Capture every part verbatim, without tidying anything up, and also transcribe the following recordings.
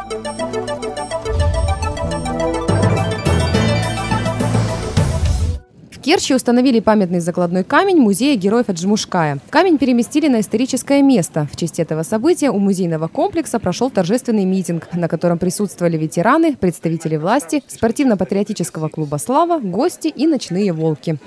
В Керчи установили памятный закладной камень музея героев Аджимушкая. Камень переместили на историческое место. В честь этого события у музейного комплекса прошел торжественный митинг, на котором присутствовали ветераны, представители власти, спортивно-патриотического клуба «Слава», гости и ночные волки.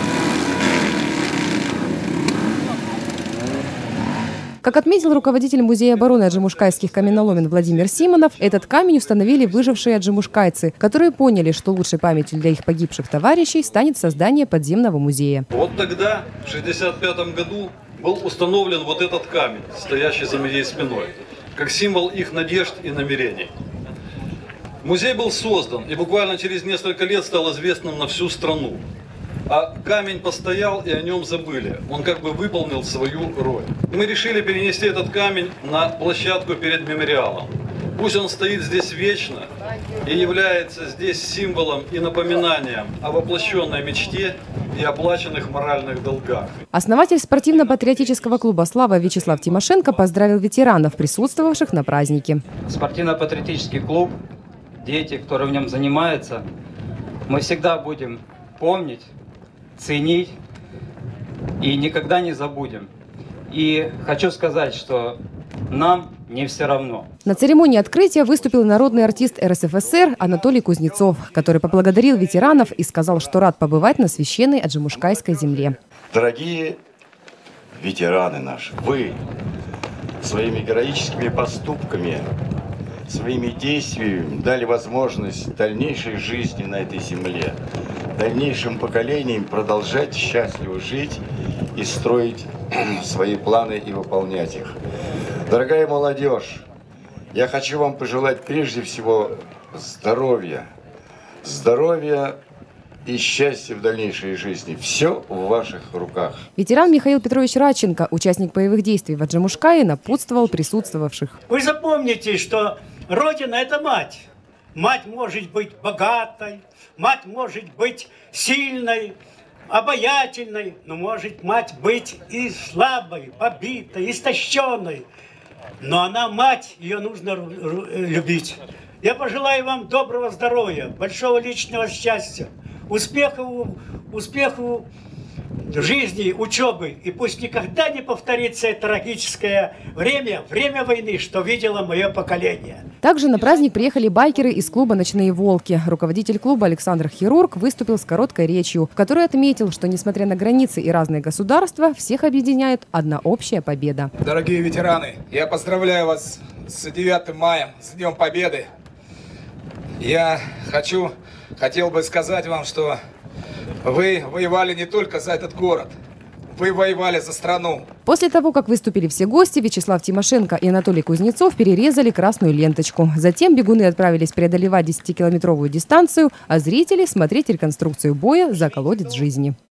Как отметил руководитель музея обороны аджимушкайских каменоломен Владимир Симонов, этот камень установили выжившие аджимушкайцы, которые поняли, что лучшей памятью для их погибших товарищей станет создание подземного музея. Вот тогда, в шестьдесят пятом году, был установлен вот этот камень, стоящий за моей спиной, как символ их надежд и намерений. Музей был создан и буквально через несколько лет стал известным на всю страну. А камень постоял, и о нем забыли. Он как бы выполнил свою роль. Мы решили перенести этот камень на площадку перед мемориалом. Пусть он стоит здесь вечно и является здесь символом и напоминанием о воплощенной мечте и оплаченных моральных долгах. Основатель спортивно-патриотического клуба «Слава» Вячеслав Тимошенко поздравил ветеранов, присутствовавших на празднике. Спортивно-патриотический клуб, дети, которые в нем занимаются, мы всегда будем помнить, ценить и никогда не забудем. И хочу сказать, что нам не все равно. На церемонии открытия выступил народный артист эр эс эф эс эр Анатолий Кузнецов, который поблагодарил ветеранов и сказал, что рад побывать на священной аджимушкайской земле. Дорогие ветераны наши, вы своими героическими поступками, своими действиями дали возможность дальнейшей жизни на этой земле, дальнейшим поколениям продолжать счастливо жить и строить свои планы и выполнять их. Дорогая молодежь, я хочу вам пожелать прежде всего здоровья, здоровья и счастья в дальнейшей жизни. Все в ваших руках. Ветеран Михаил Петрович Радченко, участник боевых действий в Аджимушкае, напутствовал присутствовавших. Вы запомните, что Родина – это мать. Мать может быть богатой, мать может быть сильной, обаятельной, но может мать быть и слабой, побитой, истощенной. Но она мать, ее нужно любить. Я пожелаю вам доброго здоровья, большого личного счастья, успехов, успеху жизни, учебы. И пусть никогда не повторится это трагическое время, время войны, что видело мое поколение. Также на праздник приехали байкеры из клуба «Ночные волки». Руководитель клуба Александр Хирург выступил с короткой речью, в которой отметил, что несмотря на границы и разные государства, всех объединяет одна общая победа. Дорогие ветераны, я поздравляю вас с девятым маем, с Днем Победы. Я хочу, хотел бы сказать вам, что вы воевали не только за этот город, вы воевали за страну. После того, как выступили все гости, Вячеслав Тимошенко и Анатолий Кузнецов перерезали красную ленточку. Затем бегуны отправились преодолевать десятикилометровую дистанцию, а зрители – смотреть реконструкцию боя за колодец жизни.